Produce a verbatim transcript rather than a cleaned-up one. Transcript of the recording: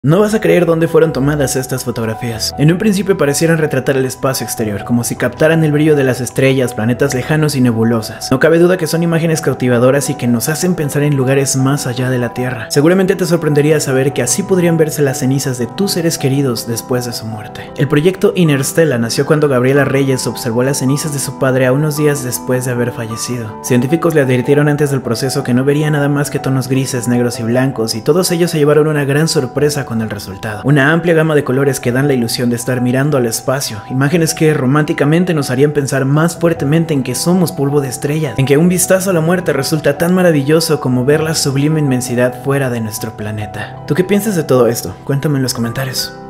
No vas a creer dónde fueron tomadas estas fotografías. En un principio parecieran retratar el espacio exterior, como si captaran el brillo de las estrellas, planetas lejanos y nebulosas. No cabe duda que son imágenes cautivadoras y que nos hacen pensar en lugares más allá de la Tierra. Seguramente te sorprendería saber que así podrían verse las cenizas de tus seres queridos después de su muerte. El proyecto Interstellar nació cuando Gabriela Reyes observó las cenizas de su padre a unos días después de haber fallecido. Científicos le advirtieron antes del proceso que no vería nada más que tonos grises, negros y blancos, y todos ellos se llevaron una gran sorpresa con el resultado. Una amplia gama de colores que dan la ilusión de estar mirando al espacio, imágenes que románticamente nos harían pensar más fuertemente en que somos polvo de estrellas, en que un vistazo a la muerte resulta tan maravilloso como ver la sublime inmensidad fuera de nuestro planeta. ¿Tú qué piensas de todo esto? Cuéntame en los comentarios.